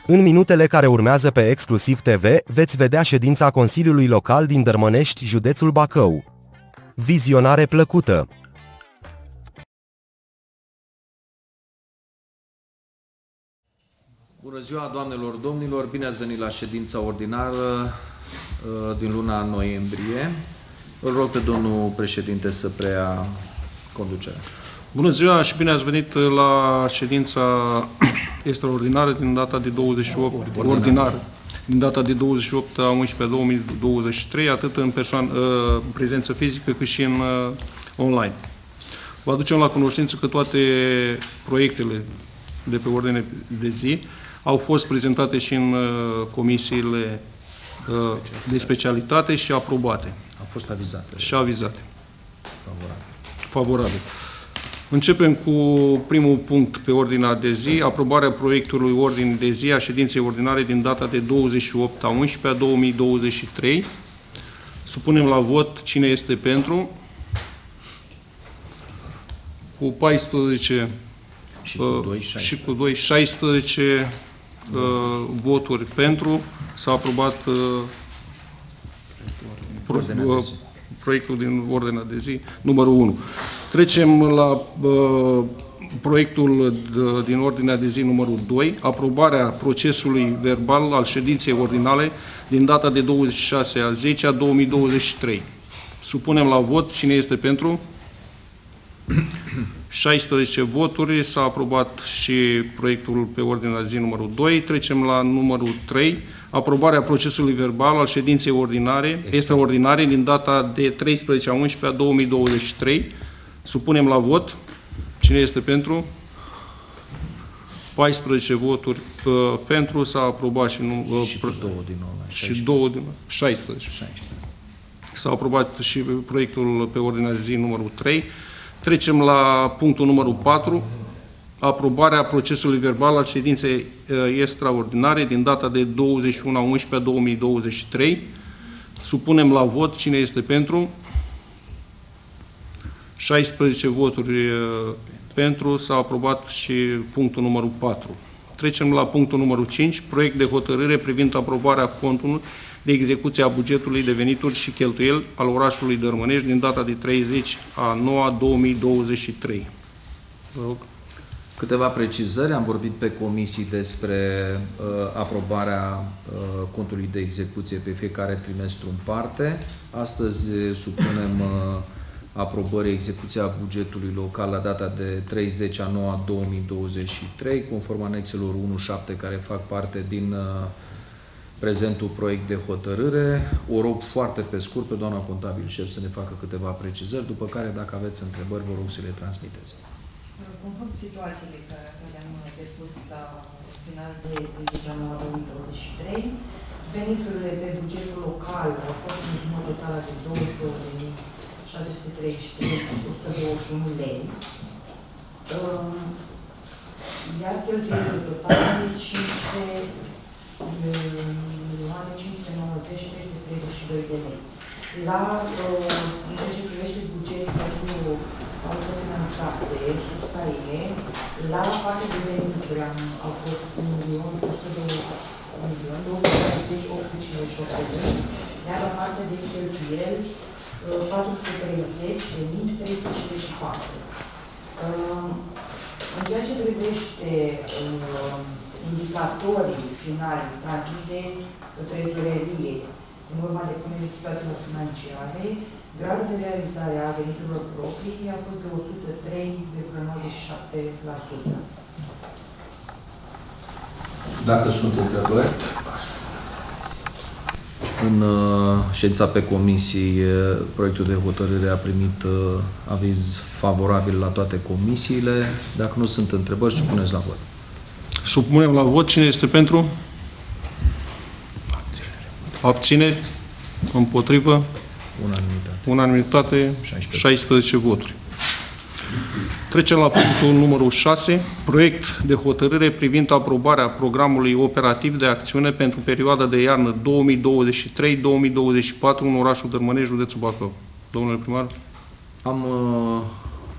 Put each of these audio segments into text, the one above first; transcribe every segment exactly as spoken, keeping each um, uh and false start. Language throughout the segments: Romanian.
În minutele care urmează pe Exclusiv T V, veți vedea ședința Consiliului Local din Dărmănești, județul Bacău. Vizionare plăcută! Bună ziua, doamnelor, domnilor! Bine ați venit la ședința ordinară din luna noiembrie. Îl rog pe domnul președinte să preia conducerea. Bună ziua și bine ați venit la ședința extraordinară din data de douăzeci și opt, ordinară, ordinară din data de douăzeci și opt a unsprezece două mii douăzeci și trei, atât în persoană, prezență fizică cât și în online. Vă aducem la cunoștință că toate proiectele de pe ordine de zi au fost prezentate și în comisiile de specialitate și aprobate. Au fost avizate. Și avizate. Favorabil. Favorabil. Începem cu primul punct pe ordinea de zi, aprobarea proiectului ordine de zi a ședinței ordinare din data de douăzeci și opt a unsprezece două mii douăzeci și trei. Supunem la vot cine este pentru. Cu paisprezece și cu doi, și cu doi, șaisprezece uh, voturi pentru. S-a aprobat uh, pro, uh, proiectul din ordinea de zi numărul unu. Trecem la uh, proiectul de, din ordinea de zi numărul doi, aprobarea procesului verbal al ședinței ordinale din data de douăzeci și șase a zece a două mii douăzeci și trei. Supunem la vot cine este pentru. șaisprezece voturi, s-a aprobat și proiectul pe ordinea zi numărul doi. Trecem la numărul trei, aprobarea procesului verbal al ședinței ordinare, extraordinare din data de treisprezece a unsprezece a două mii douăzeci și trei. Supunem la vot. Cine este pentru? paisprezece voturi uh, pentru, s-a aprobat și, nu, uh, și două din nou. Și două din șaisprezece. S-a aprobat și proiectul pe ordinea zi numărul trei. Trecem la punctul numărul patru, aprobarea procesului verbal al ședinței uh, extraordinare din data de douăzeci și unu a unsprezece a două mii douăzeci și trei. Supunem la vot cine este pentru. șaisprezece voturi uh, pentru, s-a aprobat și punctul numărul patru. Trecem la punctul numărul cinci, proiect de hotărâre privind aprobarea contului de execuție a bugetului de venituri și cheltuieli al orașului Dărmănești din data de treizeci a nouă a două mii douăzeci și trei. Vă rog. Câteva precizări. Am vorbit pe comisii despre uh, aprobarea uh, contului de execuție pe fiecare trimestru în parte. Astăzi supunem uh, aprobării execuția bugetului local la data de treizeci a nouă a două mii douăzeci și trei, conform anexelor unu șapte care fac parte din uh, prezentul proiect de hotărâre. O rog foarte pe scurt pe doamna contabil șef să ne facă câteva precizări, după care, dacă aveți întrebări, vă rog să le transmiteți. Conform situațiile care le-am depus la final de treizeci a nouă a două mii douăzeci și trei, veniturile pe bugetul local au fost în sumă totală de douăzeci și două de mii șase sute treizeci și trei virgulă o sută douăzeci și unu lei, iar cheltuielile totale de cincisprezece milioane cinci sute nouăzeci mii trei sute treizeci și doi de lei. La în ceea ce privește bugetul autofinanțate, sursaile, la partea de venituri au fost un milion două sute șaptezeci opt sute cincizeci și opt de lei, iar la partea de cheltuieli patru sute treizeci de mii trei sute cincizeci și patru. În ceea ce privește indicatorii finali transmite trezorerie în urma depunerii situațiilor financiare, gradul de realizare a veniturilor proprii a fost de o sută trei virgulă nouăzeci și șapte la sută. Dacă sunt întrebări, în ședința pe comisii, proiectul de hotărâre a primit aviz favorabil la toate comisiile. Dacă nu sunt întrebări, supuneți la vot. Supunem la vot. Cine este pentru? Abțineri? Împotrivă? Unanimitate. Unanimitate, șaisprezece voturi. Trecem la punctul numărul șase, proiect de hotărâre privind aprobarea programului operativ de acțiune pentru perioada de iarnă două mii douăzeci și trei două mii douăzeci și patru în orașul Dărmănești, județul Bacău. Domnule primar? Am uh,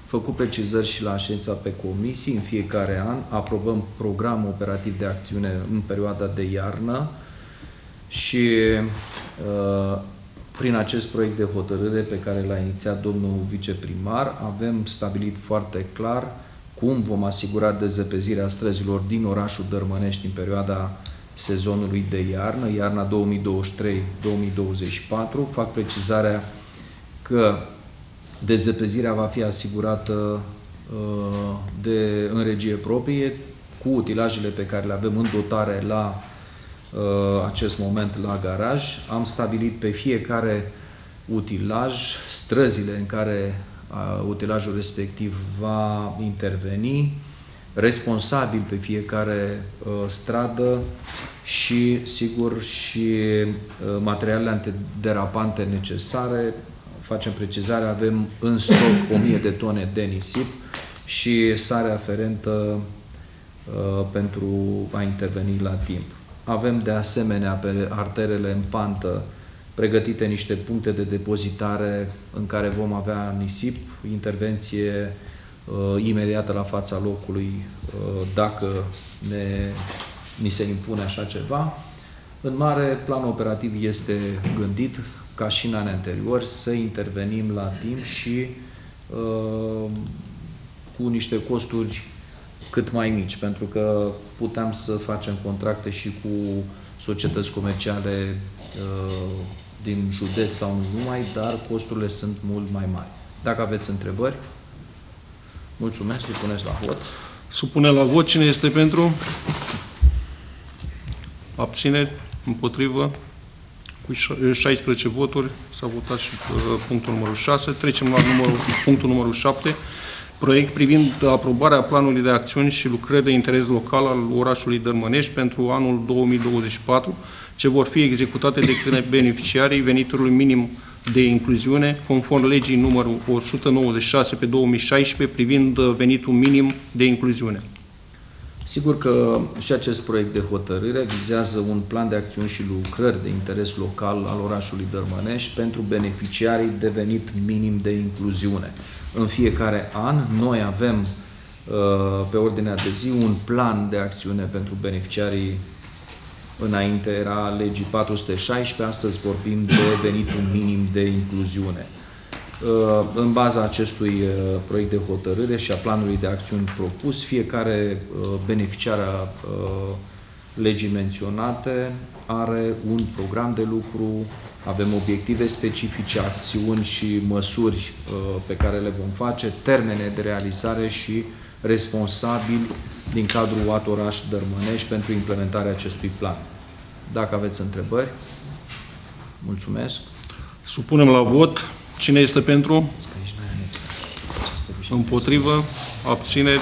făcut precizări și la ședința pe comisii. În fiecare an aprobăm programul operativ de acțiune în perioada de iarnă și uh, prin acest proiect de hotărâre pe care l-a inițiat domnul viceprimar avem stabilit foarte clar cum vom asigura dezăpezirea străzilor din orașul Dărmănești în perioada sezonului de iarnă, iarna două mii douăzeci și trei două mii douăzeci și patru. Fac precizarea că dezăpezirea va fi asigurată uh, de, în regie proprie, cu utilajele pe care le avem în dotare la uh, acest moment la garaj. Am stabilit pe fiecare utilaj străzile în care uh, utilajul respectiv va interveni, responsabil pe fiecare uh, stradă și, sigur, și uh, materialele antiderapante necesare. Facem precizare, avem în stoc o mie de tone de nisip și sare aferentă uh, pentru a interveni la timp. Avem de asemenea pe arterele în pantă pregătite niște puncte de depozitare în care vom avea nisip, intervenție uh, imediată la fața locului uh, dacă ne, ni se impune așa ceva. În mare, planul operativ este gândit, ca și în anii anteriori, să intervenim la timp și uh, cu niște costuri cât mai mici, pentru că putem să facem contracte și cu societăți comerciale uh, din județ sau nu numai, dar costurile sunt mult mai mari. Dacă aveți întrebări, mulțumesc, supuneți la vot. Supune la vot. Cine este pentru? Abțineri? Împotrivă? Cu șaisprezece voturi s-a votat și uh, punctul numărul șase. Trecem la numărul, punctul numărul șapte. Proiect privind aprobarea planului de acțiuni și lucrări de interes local al orașului Dărmănești pentru anul două mii douăzeci și patru, ce vor fi executate de către beneficiarii venitului minim de incluziune, conform legii numărul o sută nouăzeci și șase pe două mii șaisprezece privind venitul minim de incluziune. Sigur că și acest proiect de hotărâre vizează un plan de acțiuni și lucrări de interes local al orașului Dărmănești pentru beneficiarii de venit minim de incluziune. În fiecare an noi avem pe ordinea de zi un plan de acțiune pentru beneficiarii. Înainte era legii patru sute șaisprezece, astăzi vorbim de venitul minim de incluziune. În baza acestui proiect de hotărâre și a planului de acțiuni propus, fiecare beneficiar a legii menționate are un program de lucru, avem obiective specifice, acțiuni și măsuri pe care le vom face, termene de realizare și responsabili din cadrul U A T Oraș Dărmănești pentru implementarea acestui plan. Dacă aveți întrebări, mulțumesc. Supunem la vot. Cine este pentru? Împotrivă? Abțineri?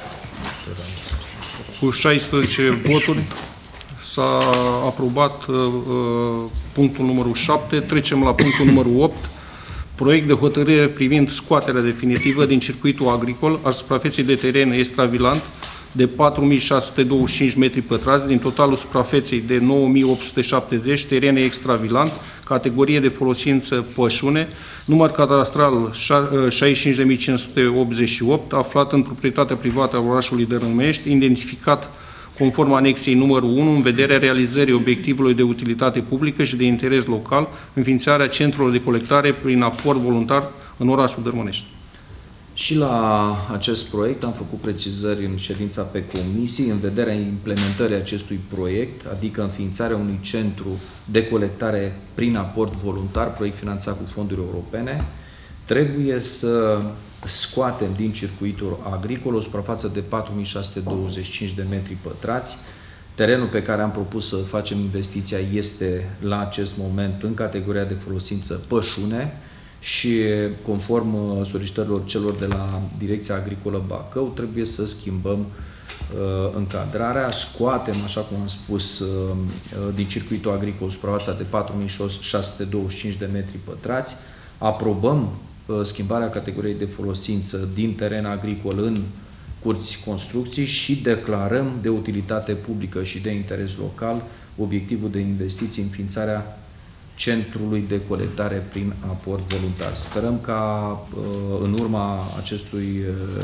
Cu șaisprezece voturi s-a aprobat uh, punctul numărul șapte. Trecem la punctul numărul opt. Proiect de hotărâre privind scoaterea definitivă din circuitul agricol a suprafeței de teren extravilant de patru mii șase sute douăzeci și cinci metri pătrați din totalul suprafeței de nouă mii opt sute șaptezeci terene extravilant, categorie de folosință pășune, număr cadastral șaizeci și cinci de mii cinci sute optzeci și opt, aflat în proprietatea privată a orașului Dărmănești, identificat conform anexei numărul unu, în vederea realizării obiectivului de utilitate publică și de interes local, înființarea centrelor de colectare prin aport voluntar în orașul Dărmănești. Și la acest proiect am făcut precizări în ședința pe comisii în vederea implementării acestui proiect, adică înființarea unui centru de colectare prin aport voluntar, proiect finanțat cu fonduri europene. Trebuie să scoatem din circuitul agricol o suprafață de patru mii șase sute douăzeci și cinci de metri pătrați. Terenul pe care am propus să facem investiția este la acest moment în categoria de folosință pășune și conform solicitărilor celor de la Direcția Agricolă Bacău trebuie să schimbăm uh, încadrarea, scoatem, așa cum am spus, uh, din circuitul agricol suprafața de patru mii șase sute douăzeci și cinci de metri pătrați, aprobăm uh, schimbarea categoriei de folosință din teren agricol în curți construcții și declarăm de utilitate publică și de interes local obiectivul de investiții, înființarea centrului de colectare prin aport voluntar. Sperăm ca în urma acestui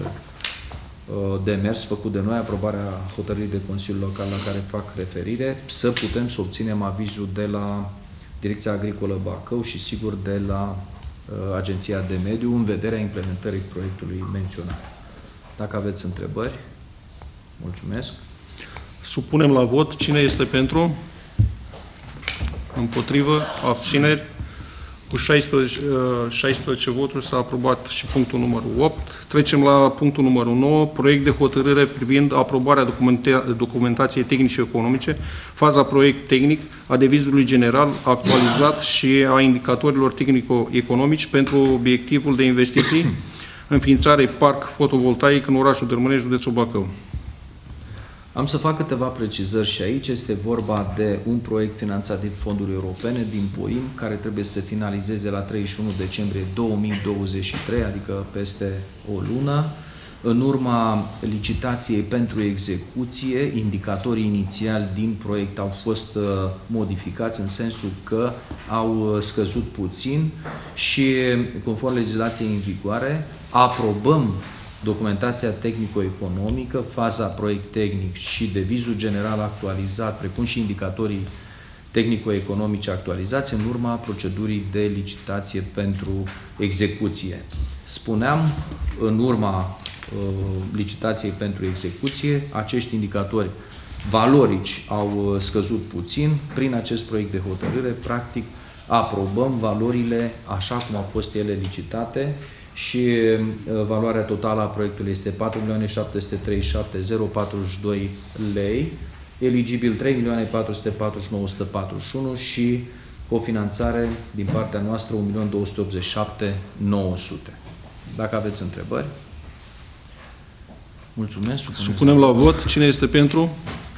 demers făcut de noi, aprobarea hotărârii de Consiliul Local la care fac referire, să putem să obținem avizul de la Direcția Agricolă Bacău și sigur de la Agenția de Mediu în vederea implementării proiectului menționat. Dacă aveți întrebări, mulțumesc. Supunem la vot. Cine este pentru? Împotrivă? Abțineri? Cu șaisprezece, șaisprezece voturi s-a aprobat și punctul numărul opt. Trecem la punctul numărul nouă, proiect de hotărâre privind aprobarea documenta documentației tehnice-economice, faza proiect tehnic a devizului general actualizat și a indicatorilor tehnico-economici pentru obiectivul de investiții, înființare parc fotovoltaic în orașul Dărmănești, județul Bacău. Am să fac câteva precizări și aici. Este vorba de un proiect finanțat din fonduri europene, din POIM, care trebuie să finalizeze la treizeci și unu decembrie două mii douăzeci și trei, adică peste o lună. În urma licitației pentru execuție, indicatorii inițiali din proiect au fost modificați în sensul că au scăzut puțin și, conform legislației în vigoare, aprobăm documentația tehnico-economică, faza proiect tehnic și devizul general actualizat, precum și indicatorii tehnico-economice actualizați în urma procedurii de licitație pentru execuție. Spuneam, în urma uh, licitației pentru execuție, acești indicatori valorici au scăzut puțin. Prin acest proiect de hotărâre, practic, aprobăm valorile așa cum au fost ele licitate și uh, valoarea totală a proiectului este patru milioane șapte sute treizeci și șapte mii patruzeci și doi lei, eligibil trei milioane patru sute patruzeci și nouă mii o sută patruzeci și unu și cofinanțare din partea noastră un milion două sute optzeci și șapte mii nouă sute. Dacă aveți întrebări, mulțumesc. Supunem, Supunem la vot. Cine este pentru?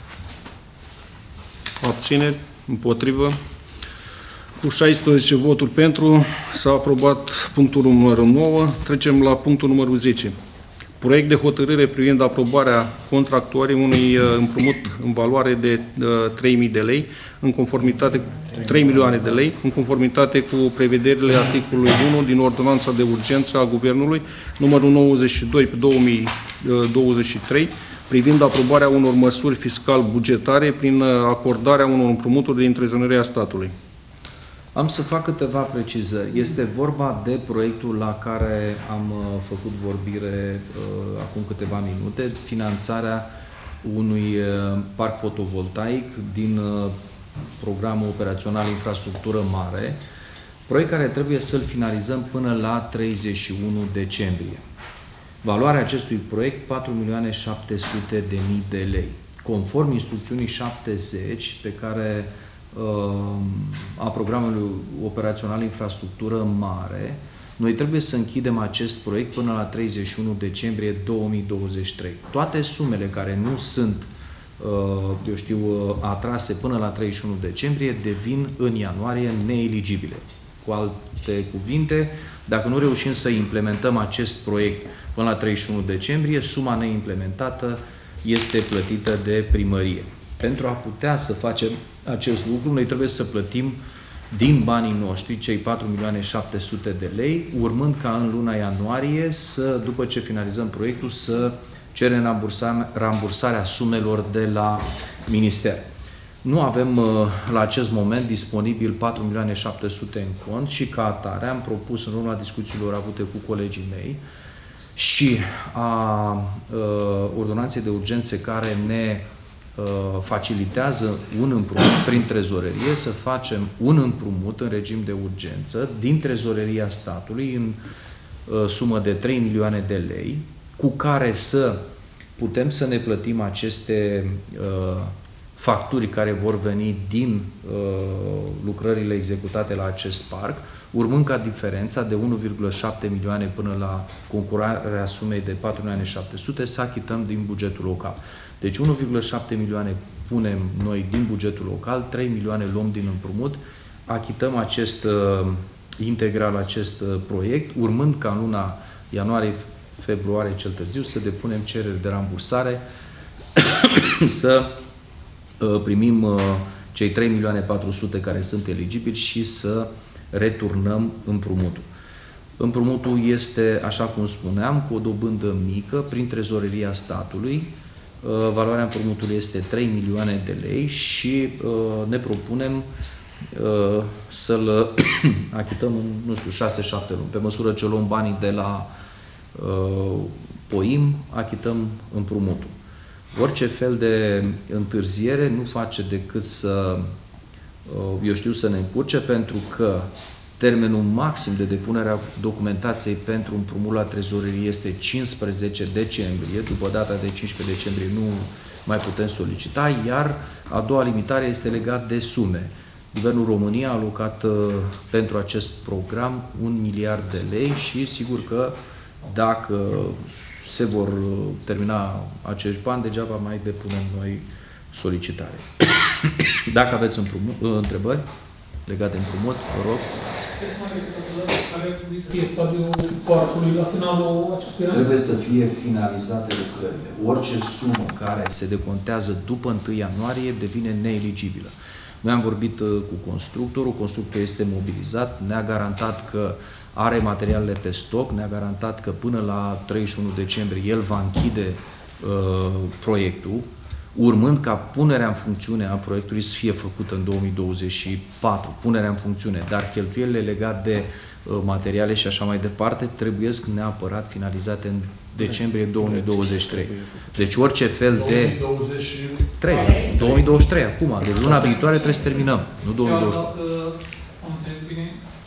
Abțineri? Împotrivă? Cu șaisprezece voturi pentru, s-a aprobat punctul numărul nouă. Trecem la punctul numărul zece. Proiect de hotărâre privind aprobarea contractuării unui împrumut în valoare de trei mii de lei, în conformitate trei milioane de lei, în conformitate cu prevederile articolului unu din Ordonanța de Urgență a Guvernului, numărul nouăzeci și doi pe două mii douăzeci și trei, privind aprobarea unor măsuri fiscal-bugetare prin acordarea unor împrumuturi din trezoneria statului. Am să fac câteva precizări. Este vorba de proiectul la care am uh, făcut vorbire uh, acum câteva minute, finanțarea unui uh, parc fotovoltaic din uh, programul operațional Infrastructură Mare, proiect care trebuie să-l finalizăm până la treizeci și unu decembrie. Valoarea acestui proiect patru milioane șapte sute de mii de lei. Conform instrucțiunii șaptezeci pe care a programului operațional Infrastructură Mare, noi trebuie să închidem acest proiect până la treizeci și unu decembrie două mii douăzeci și trei. Toate sumele care nu sunt, eu știu, atrase până la treizeci și unu decembrie devin în ianuarie neeligibile. Cu alte cuvinte, dacă nu reușim să implementăm acest proiect până la treizeci și unu decembrie, suma neimplementată este plătită de primărie. Pentru a putea să facem acest lucru, noi trebuie să plătim din banii noștri cei patru milioane șapte sute de lei, urmând ca în luna ianuarie, să, după ce finalizăm proiectul, să cerem rambursarea sumelor de la Minister. Nu avem la acest moment disponibil patru milioane șapte sute în cont și ca atare am propus în urma discuțiilor avute cu colegii mei și a, a ordonanței de urgențe care ne facilitează un împrumut prin trezorerie, să facem un împrumut în regim de urgență din trezoreria statului în uh, sumă de trei milioane de lei, cu care să putem să ne plătim aceste uh, facturi care vor veni din uh, lucrările executate la acest parc, urmând ca diferența de unu virgulă șapte milioane până la concurarea sumei de patru milioane șapte sute să achităm din bugetul local. Deci unu virgulă șapte milioane punem noi din bugetul local, trei milioane luăm din împrumut, achităm acest, uh, integral acest uh, proiect, urmând ca în luna ianuarie-februarie cel târziu să depunem cereri de rambursare, să uh, primim uh, cei trei milioane patru sute care sunt eligibili și să returnăm împrumutul. Împrumutul este, așa cum spuneam, cu o dobândă mică prin trezoreria statului. Valoarea împrumutului este trei milioane de lei și ne propunem să-l achităm în, nu știu, șase șapte luni. Pe măsură ce luăm banii de la POIM, achităm împrumutul. Orice fel de întârziere nu face decât să, eu știu, să ne încurce, pentru că termenul maxim de depunere a documentației pentru împrumut la trezorerie este cincisprezece decembrie. După data de cincisprezece decembrie nu mai putem solicita, iar a doua limitare este legată de sume. Guvernul României a alocat pentru acest program un miliard de lei și sigur că dacă se vor termina acești bani, degeaba mai depunem noi solicitare. Dacă aveți întrebări legate de împrumut, vă rog. Care este stadiul parcului la finalul acestui an? Trebuie să fie finalizate lucrările. Orice sumă care se decontează după întâi ianuarie devine neeligibilă. Noi am vorbit cu constructorul, constructorul este mobilizat, ne-a garantat că are materialele pe stoc, ne-a garantat că până la treizeci și unu decembrie el va închide uh, proiectul, urmând ca punerea în funcțiune a proiectului să fie făcută în două mii douăzeci și patru, punerea în funcțiune, dar cheltuielile legate de uh, materiale și așa mai departe trebuiesc neapărat finalizate în decembrie două mii douăzeci și trei. Deci orice fel de... două mii douăzeci și trei, acum, de luna viitoare trebuie să terminăm, nu două mii douăzeci și patru. Am înțeles bine,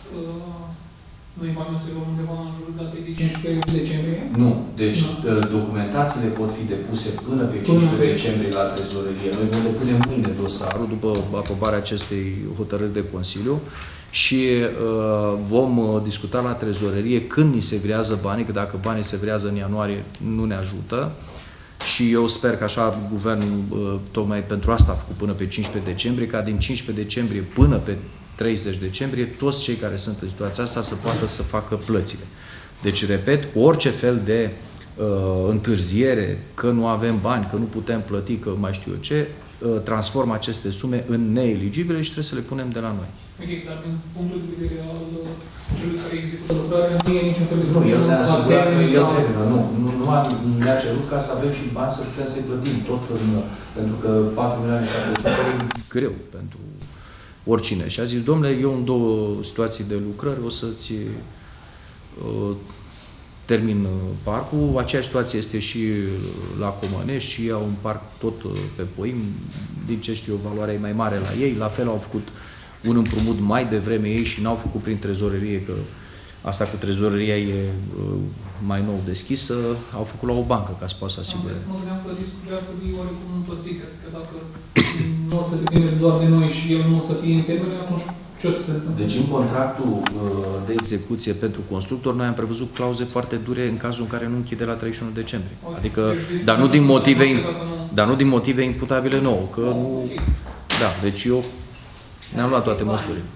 noi banii se luăm undeva în jurul datei de cincisprezece decembrie? Nu, deci nu. Documentațiile pot fi depuse până pe cincisprezece decembrie la trezorerie. Noi vom depune mâine dosarul după aprobarea acestei hotărâri de Consiliu și uh, vom discuta la trezorerie când ni se virează banii, că dacă banii se virează în ianuarie nu ne ajută. Și eu sper că așa guvernul tocmai pentru asta a făcut până pe cincisprezece decembrie, ca din cincisprezece decembrie până pe treizeci decembrie, toți cei care sunt în situația asta să poată să facă plățile. Deci, repet, orice fel de uh, întârziere, că nu avem bani, că nu putem plăti, că mai știu eu ce, uh, transformă aceste sume în neeligibile și trebuie să le punem de la noi. Ok, dar din punctul de vedere al celui care execută lucrarea, nu e niciun fel de Nu, el ne-a asigurat că el termină. Nu, nu, nu ne-a cerut ca să avem și bani să putem să-i plătim tot în, pentru că patru milioane șapte sute e greu pentru oricine. Și a zis, domnule, eu în două situații de lucrări o să-ți uh, termin parcul. Aceeași situație este și la Comănești și au un parc tot pe POIM, din ce știu eu, valoarea e mai mare la ei. La fel au făcut un împrumut mai devreme ei și n-au făcut prin trezorerie, că asta cu trezoreria e uh, mai nou deschisă, au făcut la o bancă ca să poată să asigure. Mă gândeam că discuția ar trebui oarecum împărțite, că dacă nu o să depinde doar de noi și el nu o să fie în termen, atunci ce o să se întâmple? Deci în contractul uh, de execuție pentru constructor noi am prevăzut clauze foarte dure în cazul în care nu închide la treizeci și unu decembrie. Okay. Adică, deci, dar nu din motive, nu... dar nu din motive imputabile nouă, că oh, nu... Okay. Da, deci eu ne-am luat toate măsurile.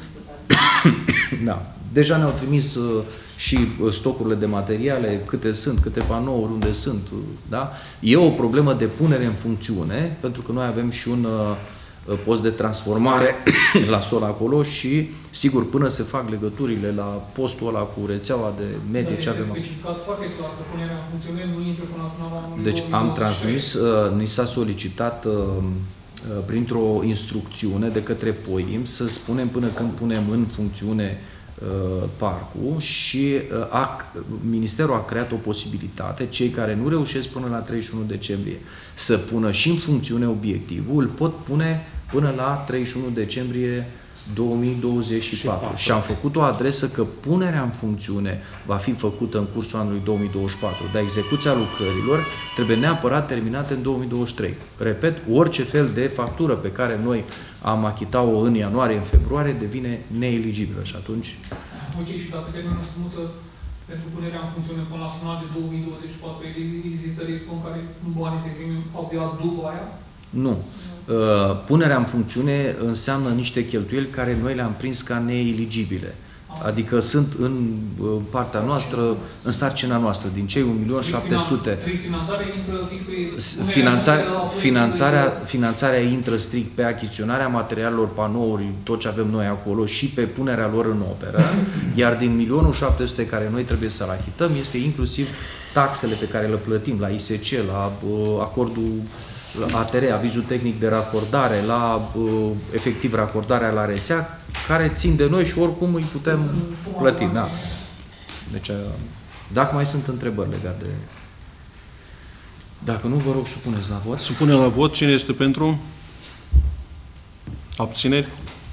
Da. Deja ne-au trimis uh, și stocurile de materiale, câte sunt, câte panouri, unde sunt. Da? E o problemă de punere în funcțiune, pentru că noi avem și un uh, post de transformare la sol acolo și, sigur, până se fac legăturile la postul ăla cu rețeaua de medie, ce avem acolo. Foarte clar că punerea în funcțiune nu intră până la finalul anului. Deci am transmis, uh, ni s-a solicitat uh, printr-o instrucțiune de către POIM să spunem până când punem în funcțiune parcul și a, Ministerul a creat o posibilitate, cei care nu reușesc până la treizeci și unu decembrie să pună și în funcțiune obiectivul, îl pot pune până la treizeci și unu decembrie două mii douăzeci și patru. Și am făcut o adresă că punerea în funcțiune va fi făcută în cursul anului două mii douăzeci și patru, dar execuția lucrărilor trebuie neapărat terminată în două mii douăzeci și trei. Repet, orice fel de factură pe care noi am achitat-o în ianuarie, în februarie, devine neeligibilă și atunci... Ok, și dacă termenul se mută pentru punerea în funcțiune până la final de două mii douăzeci și patru, există riscul în care banii se primim abia după aia? Nu. Punerea în funcțiune înseamnă niște cheltuieli care noi le-am prins ca neeligibile. Adică sunt în partea noastră, în sarcina noastră, din cei un milion șapte sute. Finanțarea intră fix pe... Finanțarea, finanțarea, finanțarea intră strict pe achiziționarea materialelor, panouri, tot ce avem noi acolo și pe punerea lor în operă, iar din milionul șapte sute care noi trebuie să-l achităm este inclusiv taxele pe care le plătim la I S C, la uh, acordul la A T R, avizul tehnic de racordare, la uh, efectiv racordarea la rețea, care țin de noi și oricum îi putem plăti. Da. Deci, uh, dacă mai sunt întrebări legate de... Dacă nu, vă rog, supuneți la vot. Supunem la vot. Cine este pentru? Abțineri?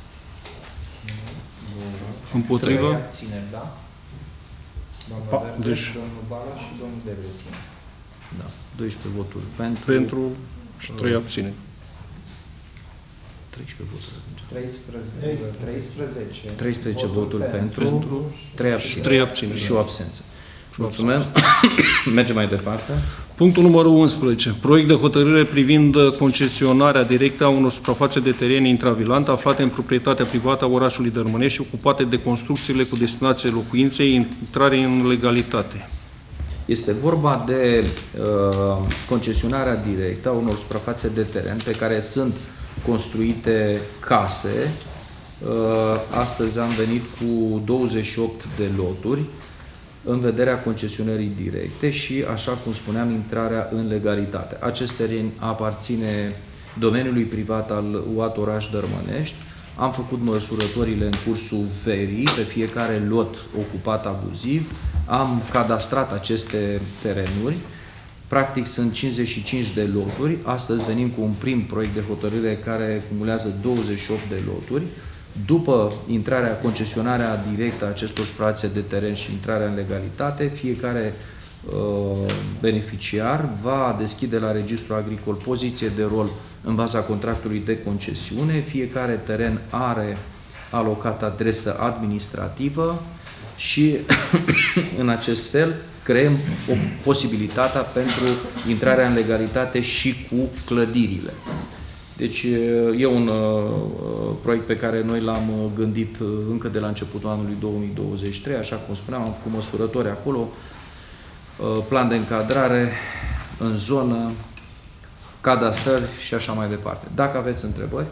Împotrivă? Trei abțineri, da? Domnul Verbe, deci... domnul Balas și domnul Debrețin. Da. doisprezece voturi pentru... Pentru și trei abțineri. treisprezece voturi. treisprezece. treisprezece. treisprezece voturi pentru, pentru trei abțineri. trei abțineri. Și o absență. Mulțumim. Mergem mai departe. Punctul numărul unsprezece. Proiect de hotărâre privind concesionarea directă a unor suprafațe de teren intravilant aflate în proprietatea privată a orașului Dărmănești și ocupate de construcțiile cu destinație locuinței, intrare în legalitate. Este vorba de uh, concesionarea directă a unor suprafațe de teren pe care sunt construite case. Uh, astăzi am venit cu douăzeci și opt de loturi în vederea concesionării directe și, așa cum spuneam, intrarea în legalitate. Acest teren aparține domeniului privat al U A T Oraș Dărmănești. Am făcut măsurătorile în cursul verii pe fiecare lot ocupat abuziv. Am cadastrat aceste terenuri. Practic sunt cincizeci și cinci de loturi. Astăzi venim cu un prim proiect de hotărâre care acumulează douăzeci și opt de loturi. După intrarea, concesionarea directă a acestor suprafațe de teren și intrarea în legalitate, fiecare uh, beneficiar va deschide la Registrul Agricol poziție de rol în baza contractului de concesiune. Fiecare teren are alocat adresă administrativă și în acest fel creăm o posibilitate pentru intrarea în legalitate și cu clădirile. Deci e un uh, proiect pe care noi l-am gândit încă de la începutul anului două mii douăzeci și trei, așa cum spuneam, am făcut măsurători acolo, uh, plan de încadrare în zonă, cadastrări și așa mai departe. Dacă aveți întrebări,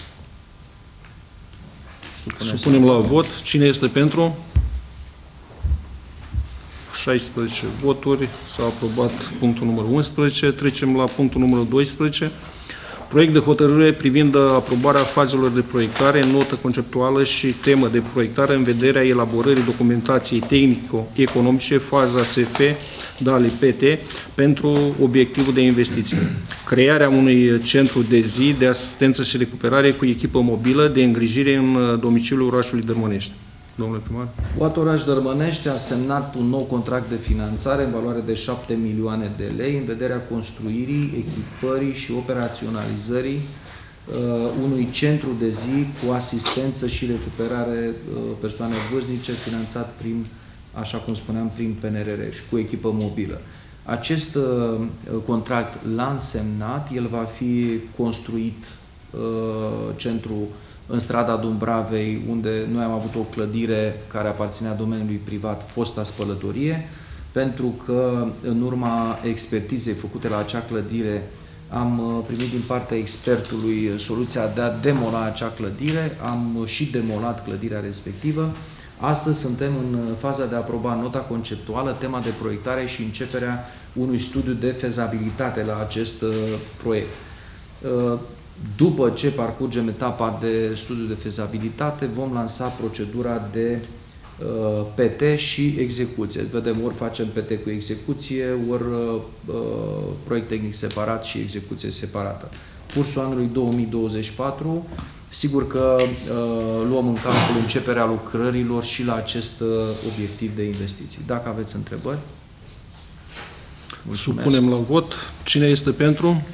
supunem la vot. Cine este pentru? șaisprezece voturi. S-a aprobat punctul numărul unsprezece. Trecem la punctul numărul doisprezece. Proiect de hotărâre privind aprobarea fazelor de proiectare, notă conceptuală și temă de proiectare în vederea elaborării documentației tehnico-economice, faza S F, DALI P T, pentru obiectivul de investiție. Crearea unui centru de zi de asistență și recuperare cu echipă mobilă de îngrijire în domiciliul orașului Dărmănești. Domnule primar. U A T Oraș Dărmănești a semnat un nou contract de finanțare în valoare de șapte milioane de lei în vederea construirii, echipării și operaționalizării uh, unui centru de zi cu asistență și recuperare uh, persoane vârstnice finanțat prin, așa cum spuneam, prin P N R R și cu echipă mobilă. Acest uh, contract l-am semnat, el va fi construit uh, centru în strada Dumbravei, unde noi am avut o clădire care aparținea domeniului privat, fosta spălătorie, pentru că în urma expertizei făcute la acea clădire am primit din partea expertului soluția de a demola acea clădire, am și demolat clădirea respectivă. Astăzi suntem în faza de a aproba nota conceptuală, tema de proiectare și începerea unui studiu de fezabilitate la acest proiect. După ce parcurgem etapa de studiu de fezabilitate, vom lansa procedura de uh, P T și execuție. Vedem, ori facem P T cu execuție, ori uh, proiect tehnic separat și execuție separată. Cursul anului două mii douăzeci și patru, sigur că uh, luăm în calcul începerea lucrărilor și la acest uh, obiectiv de investiții. Dacă aveți întrebări, mulțumesc. Supunem la vot. Cine este pentru?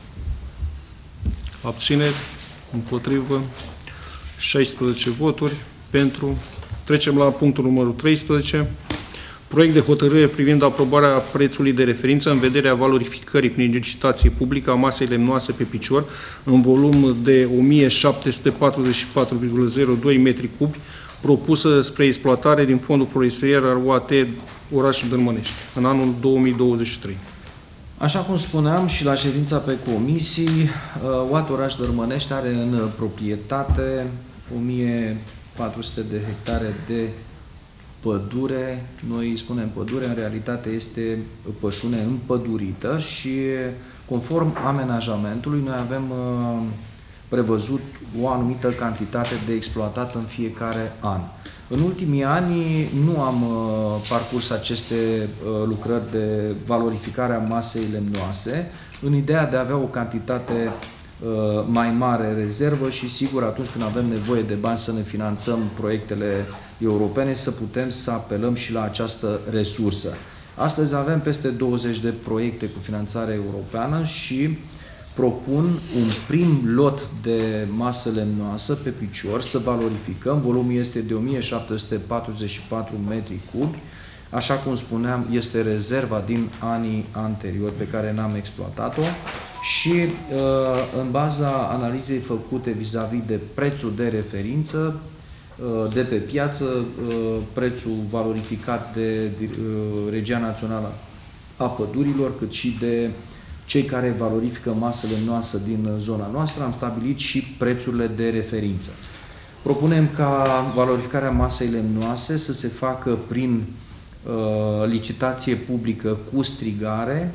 Abțineri, împotrivă, șaisprezece voturi pentru. Trecem la punctul numărul treisprezece. Proiect de hotărâre privind aprobarea prețului de referință în vederea valorificării prin licitație publică a masei lemnoase pe picior în volum de o mie șapte sute patruzeci și patru virgulă zero doi metri cubi, propusă spre exploatare din Fondul Forestier al U A T orașul Dărmănești, în anul două mii douăzeci și trei. Așa cum spuneam și la ședința pe comisii, U A T Oraș Dărmănești are în proprietate o mie patru sute de hectare de pădure. Noi spunem pădure, în realitate este pășune împădurită și conform amenajamentului noi avem prevăzut o anumită cantitate de exploatat în fiecare an. În ultimii ani nu am uh, parcurs aceste uh, lucrări de valorificare a masei lemnoase, în ideea de a avea o cantitate uh, mai mare rezervă și sigur atunci când avem nevoie de bani să ne finanțăm proiectele europene, să putem să apelăm și la această resursă. Astăzi avem peste douăzeci de proiecte cu finanțare europeană și propun un prim lot de masă lemnoasă pe picior, să valorificăm. Volumul este de o mie șapte sute patruzeci și patru metri cubi. Așa cum spuneam, este rezerva din anii anteriori pe care n-am exploatat-o și în baza analizei făcute vis-a-vis de prețul de referință de pe piață, prețul valorificat de Regia Națională a Pădurilor, cât și de cei care valorifică masă lemnoasă din zona noastră, am stabilit și prețurile de referință. Propunem ca valorificarea masei lemnoase să se facă prin uh, licitație publică cu strigare.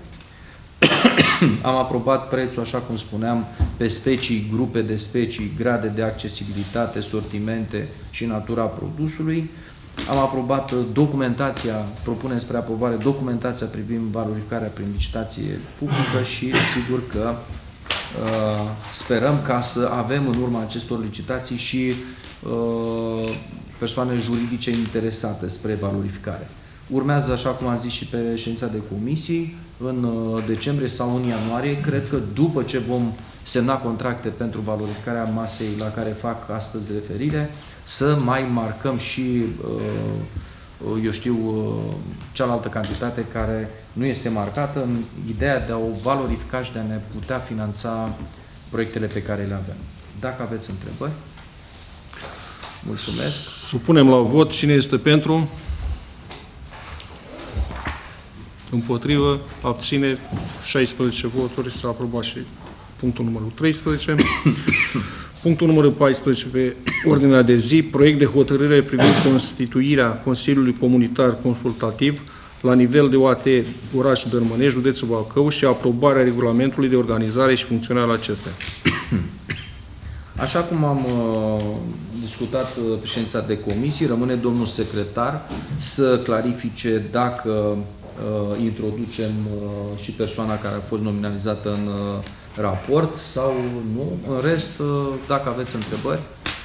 Am aprobat prețul, așa cum spuneam, pe specii, grupe de specii, grade de accesibilitate, sortimente și natura produsului. Am aprobat documentația, propunem spre aprobare documentația privind valorificarea prin licitație publică și sigur că uh, sperăm ca să avem în urma acestor licitații și uh, persoane juridice interesate spre valorificare. Urmează, așa cum am zis și pe ședința de comisii, în uh, decembrie sau în ianuarie, cred că după ce vom semna contracte pentru valorificarea masei la care fac astăzi referire, să mai marcăm și, eu știu, cealaltă cantitate care nu este marcată în ideea de a o valorifica și de a ne putea finanța proiectele pe care le avem. Dacă aveți întrebări, mulțumesc. Supunem la vot. Cine este pentru? Împotrivă? Abține? șaisprezece voturi. S-a aprobat și punctul numărul treisprezece. Punctul numărul paisprezece pe ordinea de zi, proiect de hotărâre privind constituirea Consiliului Comunitar Consultativ la nivel de U A T Oraș Dărmănești, județul Bacău și aprobarea regulamentului de organizare și funcționare al acestuia. Așa cum am uh, discutat uh, pe ședința de comisii, rămâne domnul secretar să clarifice dacă uh, introducem uh, și persoana care a fost nominalizată în uh, raport sau nu. În rest, dacă aveți întrebări,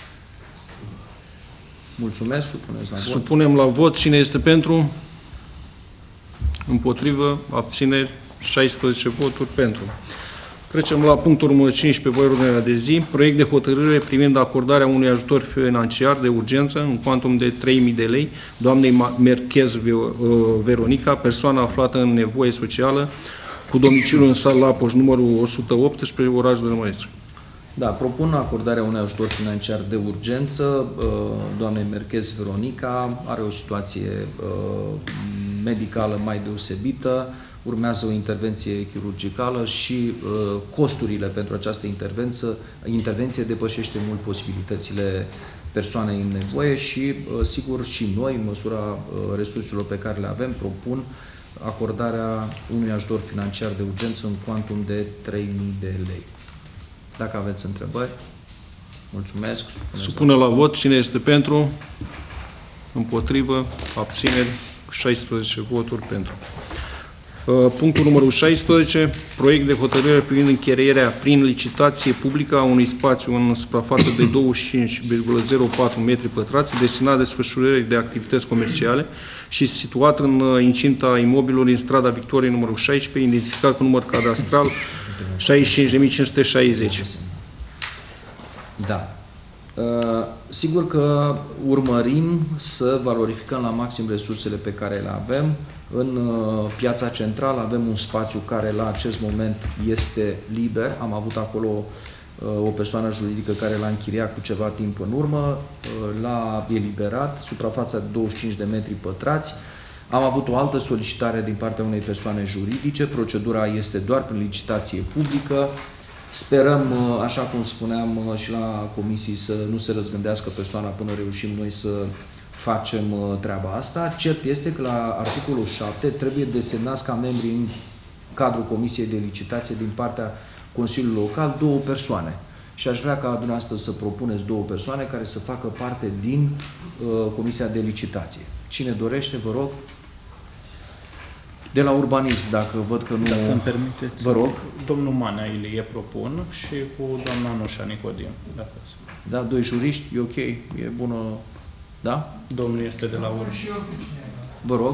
mulțumesc, supuneți la vot. Supunem la vot. Cine este pentru? Împotrivă? Abțineri? șaisprezece voturi pentru. Trecem la punctul numărul cincisprezece pe ordinea de zi. Proiect de hotărâre privind acordarea unui ajutor financiar de urgență în cuantum de trei mii de lei doamnei Merchez Veronica, persoană aflată în nevoie socială, cu domiciliul în Sat Lapoș, numărul o sută optsprezece, oraș Dărmănești. Da, propun acordarea unui ajutor financiar de urgență. Doamnei Merchez Veronica are o situație medicală mai deosebită, urmează o intervenție chirurgicală și costurile pentru această intervenție, intervenție depășește mult posibilitățile persoanei în nevoie și, sigur, și noi, în măsura resurselor pe care le avem, propun acordarea unui ajutor financiar de urgență în cuantum de trei mii de lei. Dacă aveți întrebări, mulțumesc. Supune la vot. Cine este pentru? Împotrivă? Abțineri? șaisprezece voturi pentru. Punctul numărul șaisprezece. Proiect de hotărâre privind încheierea prin licitație publică a unui spațiu în suprafață de douăzeci și cinci virgulă zero patru metri pătrați destinat desfășurării de activități comerciale și situat în incinta imobilului din strada Victoriei numărul șaisprezece, identificat cu număr cadastral șaizeci și cinci de mii cinci sute șaizeci. Da. Sigur că urmărim să valorificăm la maxim resursele pe care le avem. În piața centrală avem un spațiu care la acest moment este liber. Am avut acolo o persoană juridică care l-a închiriat cu ceva timp în urmă, l-a eliberat, suprafața de douăzeci și cinci de metri pătrați. Am avut o altă solicitare din partea unei persoane juridice, procedura este doar prin licitație publică. Sperăm, așa cum spuneam și la comisii, să nu se răzgândească persoana până reușim noi să facem treaba asta. Cert este că la articolul șapte trebuie desemnați ca membri în cadrul Comisiei de Licitație din partea Consiliului Local două persoane. Și aș vrea ca dumneavoastră să propuneți două persoane care să facă parte din uh, Comisia de Licitație. Cine dorește, vă rog. De la urbanism, dacă văd că nu... Dacă îmi permiteți, vă rog. Domnul Manea Ilie propun și cu doamna Nușa Nicodim. Dacă da, doi juriști, e ok, e bună... Da? Domnul este de la urmă. Vă rog.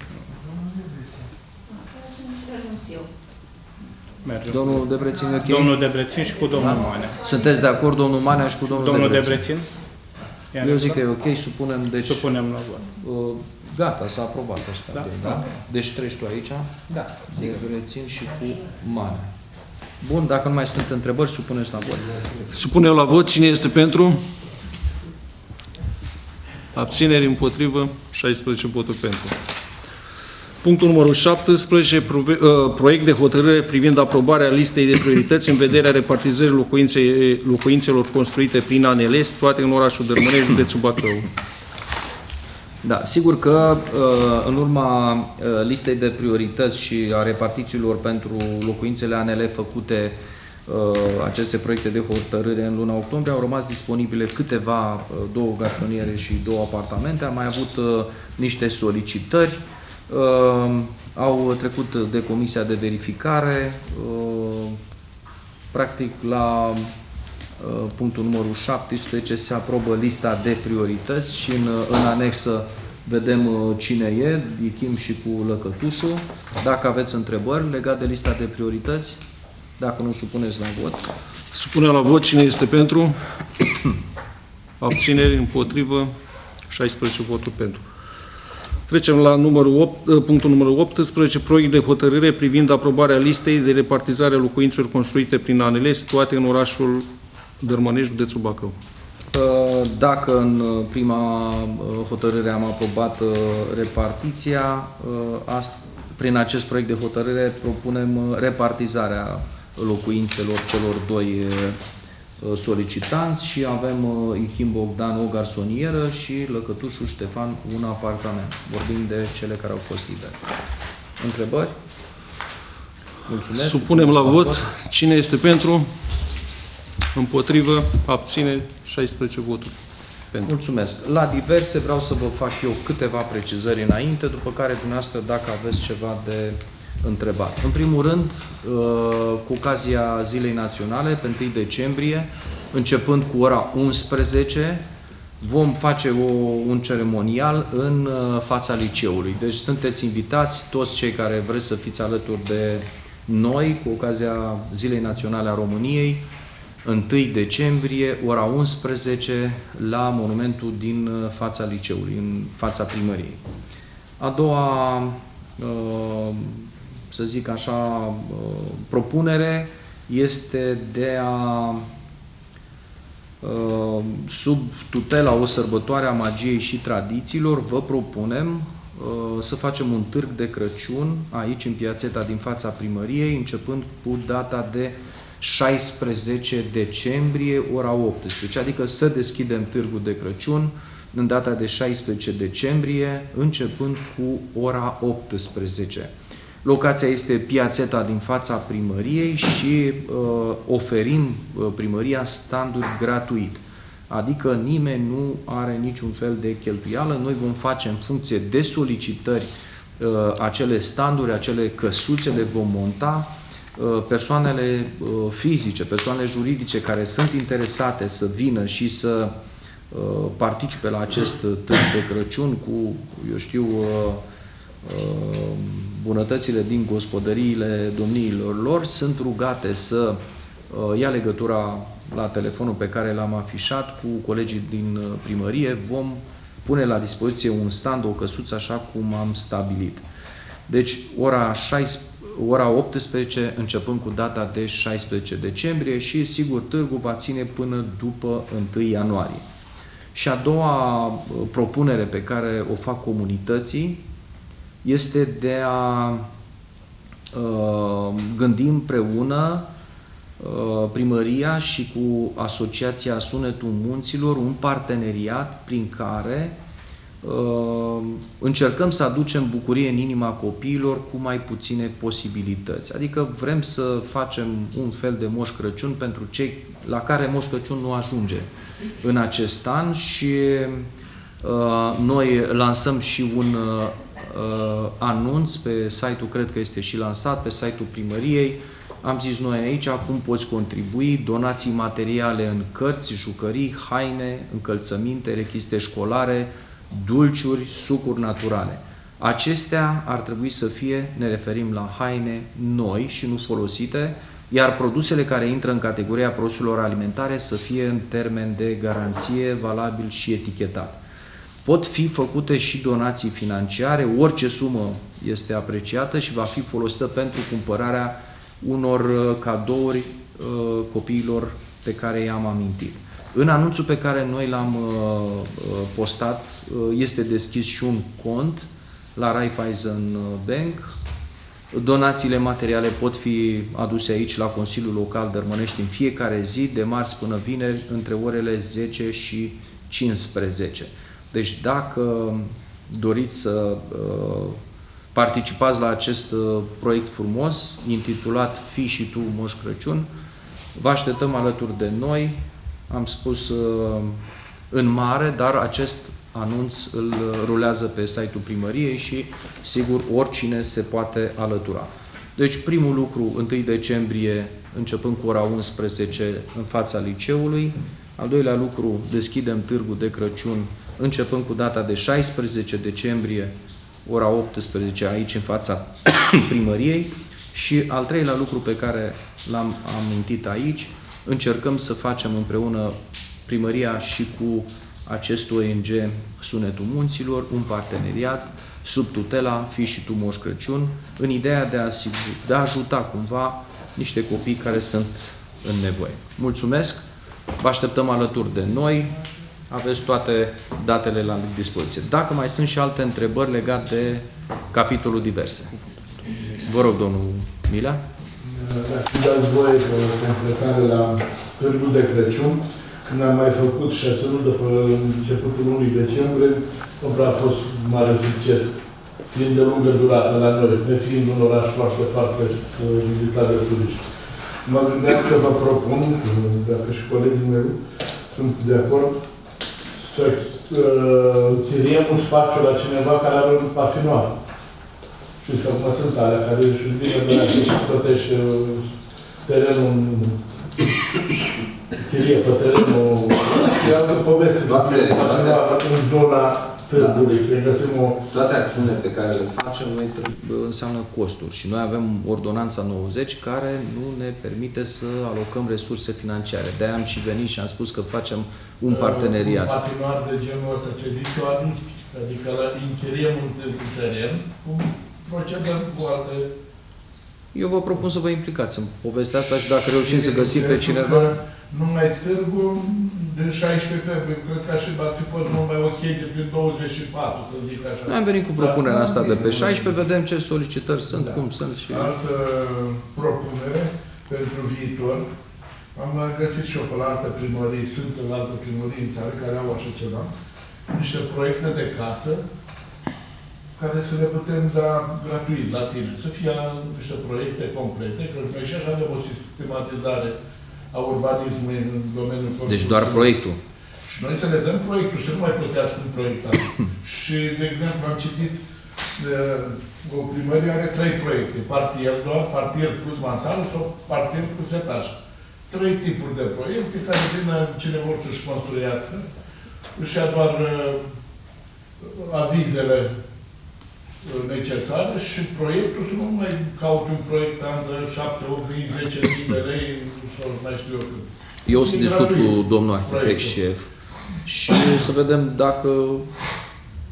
Merge. Domnul Debrețin, ok? Domnul Debrețin și cu domnul da? Manea. Sunteți de acord, domnul Manea și cu domnul, domnul Debrețin? Debrețin? Eu zic că e ok, supunem, deci... Supunem la vot. Uh, gata, s-a aprobat ăsta. Da? Da? Da? Deci treci tu aici? Da. Debrețin și cu Manea. Bun, dacă nu mai sunt întrebări, supuneți la vot. Supunem la vot. Cine este pentru? Abțineri, împotrivă, șaisprezece voturi pentru. Punctul numărul șaptesprezece, proiect de hotărâre privind aprobarea listei de priorități în vederea repartizării locuințelor construite prin A N L, toate în orașul Dărmănești, județul Bacău. Da, sigur că în urma listei de priorități și a repartițiilor pentru locuințele A N L făcute aceste proiecte de hotărâre în luna octombrie, au rămas disponibile câteva, două garsoniere și două apartamente. Am mai avut niște solicitări. Uh, au trecut de Comisia de Verificare, uh, practic la uh, punctul numărul șaptesprezece se aprobă lista de priorități și în, în anexă vedem uh, cine e, Ichim și cu Lăcătușul. Dacă aveți întrebări legate de lista de priorități, dacă nu supuneți la vot. Supunem la vot. Cine este pentru? Abțineri, împotrivă, șaisprezece voturi pentru. Trecem la numărul opt, punctul numărul optsprezece, proiect de hotărâre privind aprobarea listei de repartizare a locuințelor construite prin A N L situate în orașul Dărmănești, județul Bacău. Dacă în prima hotărâre am aprobat repartiția, prin acest proiect de hotărâre propunem repartizarea locuințelor celor doi solicitanți și avem Ichim Bogdan o garsonieră și Lăcătușul Ștefan un apartament. Vorbim de cele care au fost libere. Întrebări? Mulțumesc. Supunem la vot. Cine este pentru? Împotrivă? Abține? șaisprezece voturi pentru. Mulțumesc. La diverse vreau să vă fac eu câteva precizări înainte, după care dumneavoastră, dacă aveți ceva de întrebat. În primul rând, cu ocazia Zilei Naționale, pe întâi decembrie, începând cu ora unsprezece, vom face o, un ceremonial în fața liceului. Deci sunteți invitați, toți cei care vreți să fiți alături de noi, cu ocazia Zilei Naționale a României, întâi decembrie, ora unsprezece, la monumentul din fața liceului, în fața primăriei. A doua, să zic așa, propunere este de a, sub tutela o sărbătoare a magiei și tradițiilor, vă propunem să facem un târg de Crăciun aici, în piațeta din fața primăriei, începând cu data de șaisprezece decembrie, ora optsprezece, adică să deschidem târgul de Crăciun în data de șaisprezece decembrie, începând cu ora optsprezece. Locația este piațeta din fața primăriei și uh, oferim uh, primăria standuri gratuit. Adică nimeni nu are niciun fel de cheltuială. Noi vom face în funcție de solicitări uh, acele standuri, acele căsuțe, le vom monta. Uh, persoanele uh, fizice, persoanele juridice care sunt interesate să vină și să uh, participe la acest târg de Crăciun cu, eu știu, uh, uh, bunătățile din gospodăriile domniilor lor, sunt rugate să uh, ia legătura la telefonul pe care l-am afișat cu colegii din primărie. Vom pune la dispoziție un stand, o căsuță, așa cum am stabilit. Deci, ora, șaisprezece, ora optsprezece, începând cu data de șaisprezece decembrie și, sigur, târgul va ține până după întâi ianuarie. Și a doua propunere pe care o fac comunității este de a uh, gândi împreună uh, primăria și cu Asociația Sunetul Munților un parteneriat prin care uh, încercăm să aducem bucurie în inima copiilor cu mai puține posibilități. Adică vrem să facem un fel de Moș Crăciun pentru cei la care Moș Crăciun nu ajunge în acest an și uh, noi lansăm și un uh, anunț pe site-ul, cred că este și lansat, pe site-ul primăriei. Am zis noi aici cum poți contribui, donații materiale în cărți, jucării, haine, încălțăminte, rechizite școlare, dulciuri, sucuri naturale. Acestea ar trebui să fie, ne referim la haine noi și nu folosite, iar produsele care intră în categoria produselor alimentare să fie în termen de garanție, valabil și etichetat. Pot fi făcute și donații financiare, orice sumă este apreciată și va fi folosită pentru cumpărarea unor cadouri copiilor pe care i-am amintit. În anunțul pe care noi l-am postat este deschis și un cont la Raiffeisen Bank. Donațiile materiale pot fi aduse aici la Consiliul Local Dărmănești în fiecare zi, de marți până vineri, între orele zece și cincisprezece. Deci dacă doriți să uh, participați la acest uh, proiect frumos, intitulat Fii și tu Moș Crăciun, vă așteptăm alături de noi. Am spus uh, în mare, dar acest anunț îl rulează pe site-ul primăriei și, sigur, oricine se poate alătura. Deci, primul lucru, întâi decembrie, începând cu ora unsprezece, în fața liceului. Al doilea lucru, deschidem târgul de Crăciun, începând cu data de șaisprezece decembrie, ora optsprezece, aici, în fața primăriei. Și al treilea lucru pe care l-am amintit aici, încercăm să facem împreună primăria și cu acest O N G Sunetul Munților, un parteneriat sub tutela Fii și tu Moș Crăciun, în ideea de a, de a ajuta cumva niște copii care sunt în nevoie. Mulțumesc! Vă așteptăm alături de noi. Aveți toate datele la dispoziție. Dacă mai sunt și alte întrebări legate de capitolul diverse. Vă rog, domnul Milea. Dacă dați voie că o completare la târgul de Crăciun, când am mai făcut șase luni după începutul lunii decembrie, compra a fost mare succes, fiind de lungă durată la noi, ne fiind un oraș foarte, foarte vizitat de turiști. Mă gândeam să vă propun, dacă și colegii mei sunt de acord, să uh, închiriem un spațiu la cineva care are un patinoar. Și să mă sunt alea care își vine de la și plătește terenul chirie pe terenul. E altă poveste să fie în zona târgului, să găsim o... Toate acțiunile pe care le facem noi înseamnă costuri și noi avem ordonanța nouăzeci care nu ne permite să alocăm resurse financiare. De-aia am și venit și am spus că facem un parteneriat. Un patinoar de genul ăsta, ce zic eu, adică la închiriem un teren, cum procedăm cu alte... Eu vă propun să vă implicați în povestea asta și dacă reușim să găsim pe cineva... Numai târgul din șaisprezece februarie, cred că și ar fi fost numai ok de prin douăzeci și patru, să zic așa. Noi am venit cu propunerea asta de pe șaisprezece, vedem ce solicitări sunt, da. cum sunt și... Altă propunere pentru viitor. Am găsit și eu pe la altă primărie, sunt la altă primărie în țară care au așa ceva, niște proiecte de casă care să le putem da gratuit la tine. Să fie niște proiecte complete, că noi și așa avem o sistematizare a urbanismului în domeniul construcției. Deci doar proiectul. Și noi să le dăm proiectul, să nu mai plătească un proiectant. Și, de exemplu, am citit uh, o primărie are trei proiecte. Partier doar, partier plus mansardă sau partier plus etaj. Trei tipuri de proiecte care vin cine vor să-și construiască. Își ia doar uh, avizele necesare și proiectul să nu mai caut un proiectant de șapte, opt mii, zece mii de lei sau mai știu eu cât. Eu o să discut cu domnul arhitect șef și să vedem dacă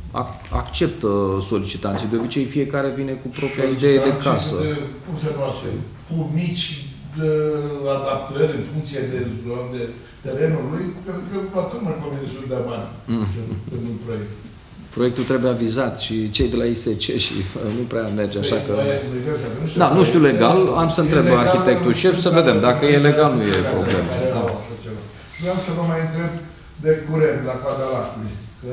acceptă solicitanții. De obicei, fiecare vine cu propria idee de casă. De, cum se numește? Cu mici de adaptări în funcție de, de terenul lui, pentru că poate nu mai convine destul de bani mm. pentru un proiect. Proiectul trebuie avizat și cei de la I S C și nu prea merge așa că... Da, nu știu legal, am să întreb arhitectul șef să vedem. Dacă e legal, nu e problemă. Vreau să vă mai întreb de curent la coada lacului, că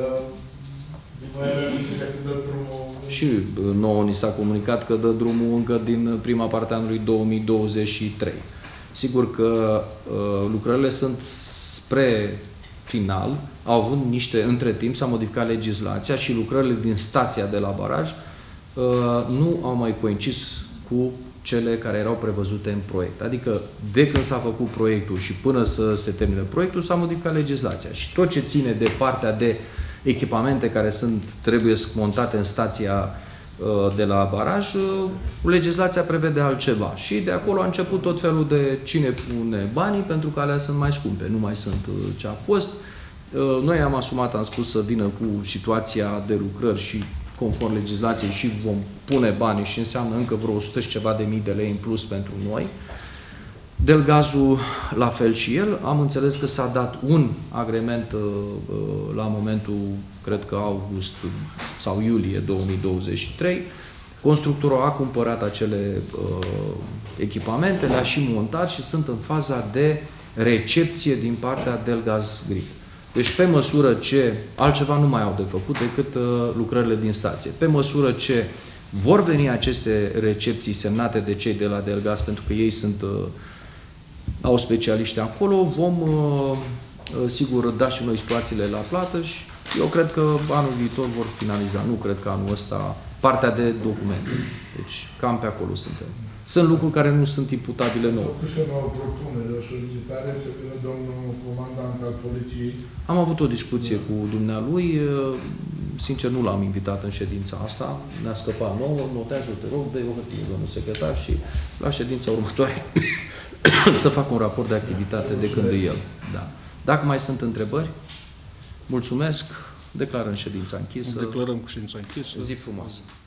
și nouă ni s-a comunicat că dă drumul încă din prima parte a anului două mii douăzeci și trei. Sigur că uh, lucrările sunt spre final, au avut niște, între timp s-a modificat legislația și lucrările din stația de la baraj uh, nu au mai coincis cu cele care erau prevăzute în proiect. Adică, de când s-a făcut proiectul și până să se termine proiectul, s-a modificat legislația. Și tot ce ține de partea de echipamente care sunt, trebuie montate în stația uh, de la baraj, uh, legislația prevede altceva. Și de acolo a început tot felul de cine pune banii, pentru că alea sunt mai scumpe, nu mai sunt uh, ce a fost. Uh, noi am asumat, am spus, să vină cu situația de lucrări și conform legislației și vom pune banii și înseamnă încă vreo o sută și ceva de mii de lei în plus pentru noi. Delgazul, la fel și el. Am înțeles că s-a dat un agrement uh, la momentul, cred că august sau iulie două mii douăzeci și trei. Constructorul a cumpărat acele uh, echipamente, le-a și montat și sunt în faza de recepție din partea Delgaz Grid. Deci, pe măsură ce altceva nu mai au de făcut decât uh, lucrările din stație. Pe măsură ce vor veni aceste recepții semnate de cei de la Delgaz, pentru că ei sunt uh, au specialiști acolo, vom, uh, sigur, da și noi situațiile la plată și eu cred că anul viitor vor finaliza. Nu cred că anul ăsta partea de documente. Deci, cam pe acolo suntem. Sunt lucruri care nu sunt imputabile nouă. Să mă propunere, o solicitare să vină domnul comandant al poliției. Am avut o discuție cu dumnealui. Sincer, nu l-am invitat în ședința asta. Ne-a scăpat nouă. Notează, te rog, dă-i o hârtie, domnul secretar, și la ședința următoare să fac un raport de activitate de când e el. Da. Dacă mai sunt întrebări, mulțumesc. Declarăm ședința închisă. Declarăm cu ședința închisă. Zi frumoasă.